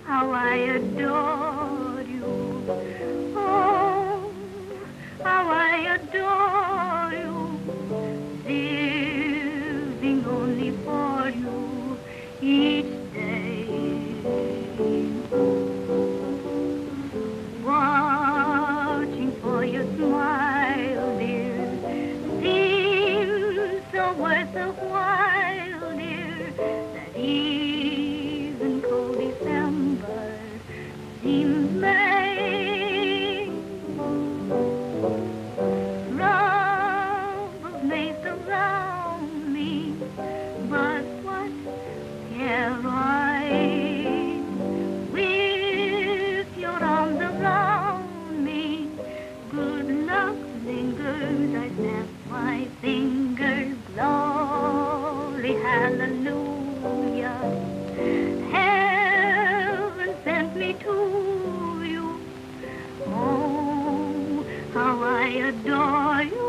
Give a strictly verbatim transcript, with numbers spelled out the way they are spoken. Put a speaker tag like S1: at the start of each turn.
S1: how I adore you. Oh, how I adore you. Living only for you each day. Watching for your smile, dear, seems so worth a while, dear, that even cold December seems May. Love may surround me, but what care I? With your arms around me, good luck lingers. I snap my fingers. Glory, hallelujah. Heaven sent me to you. Oh, how I adore you.